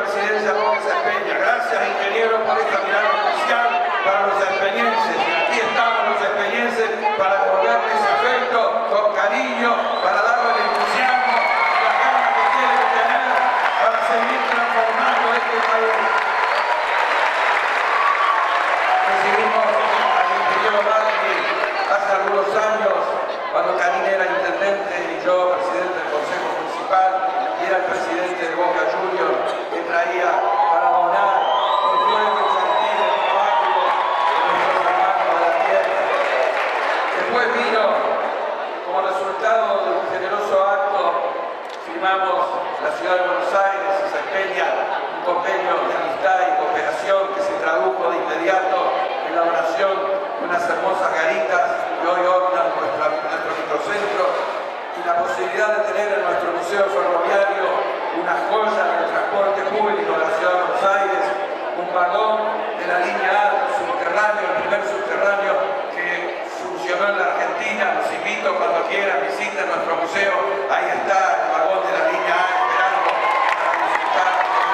presidencia Roque Espeña. Gracias, ingeniero, por esta mirada especial para los espeñenses. Y aquí estamos los espeñenses para devolverles afecto, con cariño, para darle el entusiasmo y las ganas que tienen que tener para seguir transformando este país. Recibimos al ingeniero Bagni hace algunos años, cuando Karin era intendente y yo presidente del Consejo Municipal, y era el presidente de Boca Juniors, que traía para donar el juego infantil, el trabajo de nuestros hermanos de la tierra. Después vino, como resultado de un generoso acto, firmamos la ciudad de Buenos Aires y Espeña un convenio de amistad y cooperación que se tradujo de inmediato en la oración de unas hermosas garitas que hoy ornan nuestro microcentro, y la posibilidad de tener en nuestro museo ferroviario una joya del transporte público de la ciudad de Buenos Aires, un vagón de la línea A del subterráneo, el primer subterráneo que funcionó en la Argentina. Los invito cuando quieran, visiten nuestro museo, ahí está el vagón de la línea A esperando para visitar.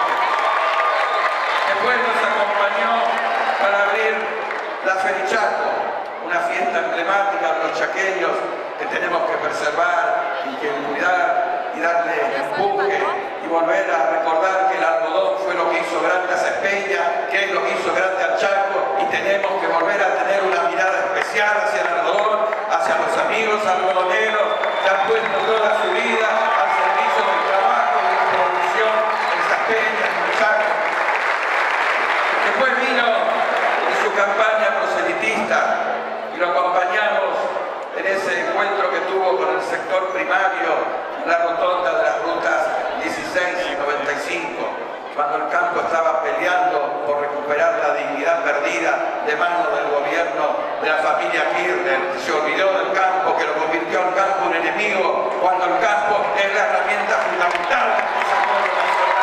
Después nos acompañó para abrir la Ferichaco, una fiesta emblemática de los chaqueños que tenemos que preservar y que cuidar y darle empuje y volver a recordar que el algodón fue lo que hizo grande a Espeña, que es lo que hizo grande al Chaco, y tenemos que volver a tener una mirada especial hacia el algodón, hacia los amigos algodoneros que han puesto toda su vida al servicio del trabajo y de la producción en Espeña, en el Chaco. Después vino en su campaña proselitista y lo acompañamos en ese encuentro que tuvo con el sector primario en la rotonda de las rutas 16 y 95, cuando el campo estaba peleando por recuperar la dignidad perdida de manos del gobierno de la familia Kirchner. Se olvidó del campo, que lo convirtió al campo en enemigo, cuando el campo es la herramienta fundamental del desarrollo nacional.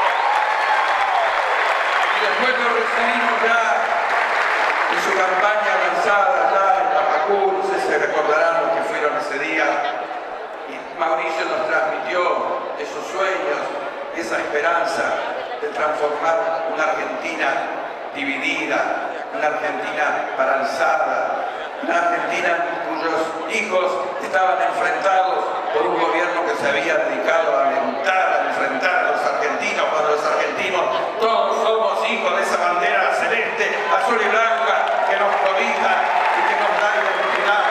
Y después lo recibimos ya en su campaña lanzada ya en Papacú, no sé si recordarán los que fueron ese día, y Mauricio nos transmitió esos sueños, esa esperanza de transformar una Argentina dividida, una Argentina paralizada, una Argentina cuyos hijos estaban enfrentados por un gobierno que se había dedicado a alentar, a enfrentar a los argentinos, cuando los argentinos todos somos hijos de esa bandera celeste, azul y blanca que nos cobija y que nos da identidad.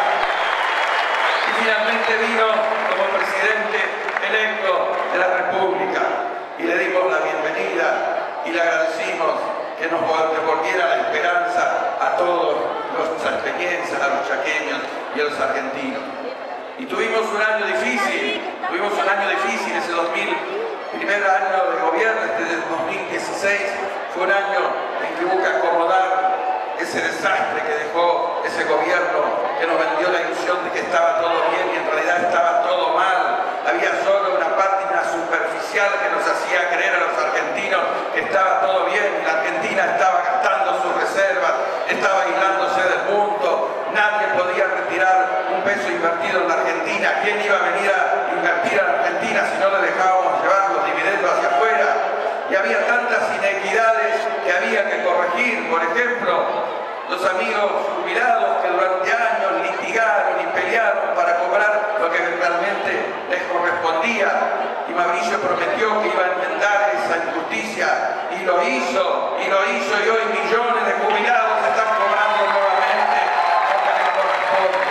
Y finalmente vino como presidente electo de la República y le dimos la bienvenida y le agradecimos que nos devolviera la esperanza a todos los espeñenses, a los chaqueños y a los argentinos. Y tuvimos un año difícil, ese primer año de gobierno, este del 2016, fue un año en que hubo que acomodar ese desastre que dejó ese gobierno, que nos vendió la ilusión de que estaba todo bien y en realidad estaba todo mal. Había solo una pátina superficial que nos hacía creer a los argentinos que estaba todo bien, y la Argentina estaba gastando sus reservas, estaba aislándose del mundo, nadie podía retirar un peso invertido en la Argentina. ¿Quién iba a venir a invertir a la Argentina si no le dejábamos llevar los dividendos hacia afuera? Y había tantas inequidades que había que corregir. Por ejemplo, los amigos jubilados que durante años litigaron y pelearon para cobrar lo que realmente les correspondía, y Mauricio prometió que iba a enmendar esa injusticia, y lo hizo, y hoy millones de jubilados están cobrando nuevamente lo que les corresponde.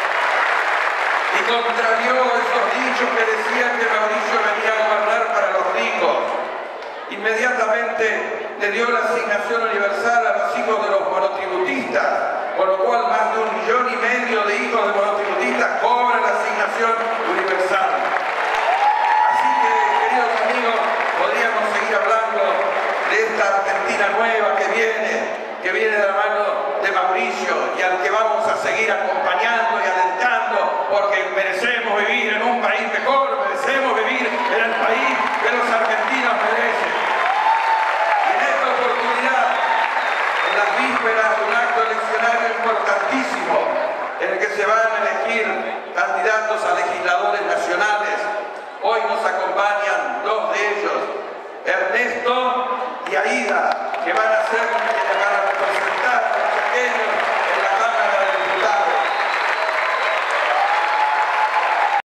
Y contrarió esos dichos que decían que Mauricio venía a gobernar para los ricos. Inmediatamente le dio la asignación universal a los hijos de los monotributistas, con lo cual más de 1,5 millones de hijos de monotributistas cobran la asignación universal. Así que, queridos amigos, podríamos seguir hablando de esta Argentina nueva que viene de la mano de Mauricio, y al que vamos a seguir acompañando y alentando, porque merecemos vivir en un país mejor, merecemos vivir en el país que los argentinos merecen. En las vísperas de un acto eleccionario importantísimo en el que se van a elegir candidatos a legisladores nacionales, hoy nos acompañan 2 de ellos, Ernesto Ernesto y Aida, que van a ser quienes van a